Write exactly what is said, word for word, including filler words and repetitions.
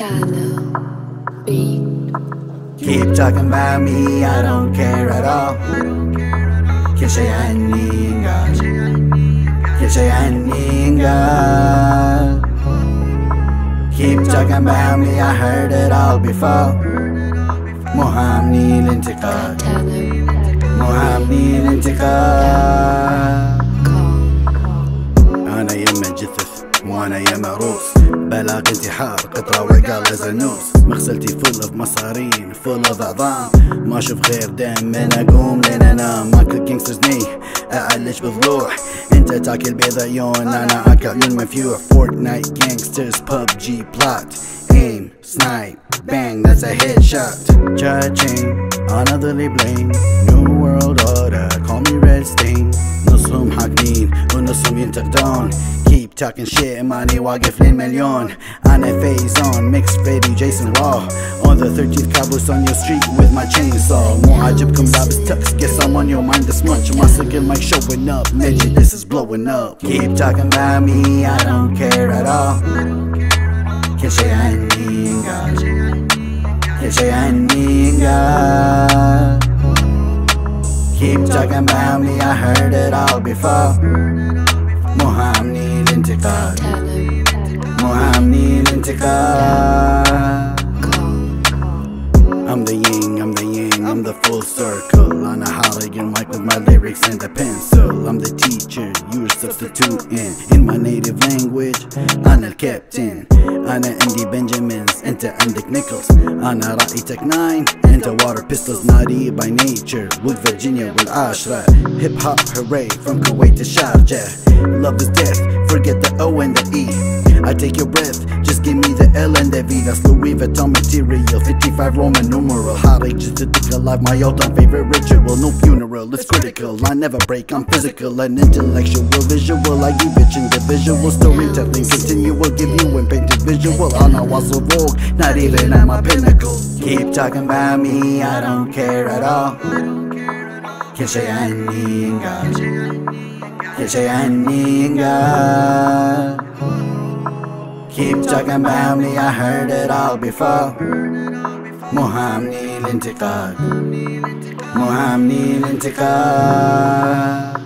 Keep talking about me, I don't care at all. كل شي عني ينقال، كل شي عني ينقال. Keep talking about me, I heard it all before. مو هامني الانتقاد، مو هامني الانتقاد. أنا يا مجدس وانا يا مروس، بلاغ انتحار قطرة وعقال غزنوس. مغسلتي فل اوف مصارين فل اوف عظام، ما اشوف غير دم من اقوم لين انام. ماكل جينجسترز ني اعلش بضلوع، انت تاكل بيض عيون انا اكل عيون مفيوع. فورتنايت جينجسترز ببجي بلوت، aim snipe bang that's a headshot. Judging anotherly blame, new world order call me red stain. نصهم حاكمين ونصهم ينتقدون. Keep talking shit ماني واقف للمليون. أنا phase on mixed baby Jason Raw on the thirteenth caboose on your street with my chainsaw. مو عاجبكم لابس tux, guess I'm on your mind this much. My second mic showing up, Mejudice is blowing up. Keep talking about me, I don't care at all. كل شي عني ينقال، كل شي عني ينقال. Keep talking about me, I heard it all before. مو هامني الانتقاد، مو هامني الانتقاد. I'm the yin, I'm the yang, I'm the full circle. On a Holligan mic with my lyrics and a pencil. I'm the teacher, you're substituting. In my native language, أنا الكابتن. أنا عندي بنجامينز، أنت عندك نيكلز. أنا رأيتك ناين، أنت water pistols. naughty by nature, with Virginia والعاشرة. Hip hop hooray from Kuwait to Sharjah. Love is death, forget the O and the E. I take your breath, just give me the L and the V. That's Louis Vuitton material, fifty-five Roman numeral. Heartache just to think alive, my all-time favorite ritual. No funeral, it's critical, I never break, I'm physical and intellectual. Visual, I give it individual. Storytelling continual, give you a painted visual. I know I'm so vogue, not even at my pinnacle. Keep talking about me, I don't care at all. كل شي عني ينقال، كل شي عني ينقال. Keep talking about me, I heard it all before. مو هامني الانتقاد، مو هامني الانتقاد.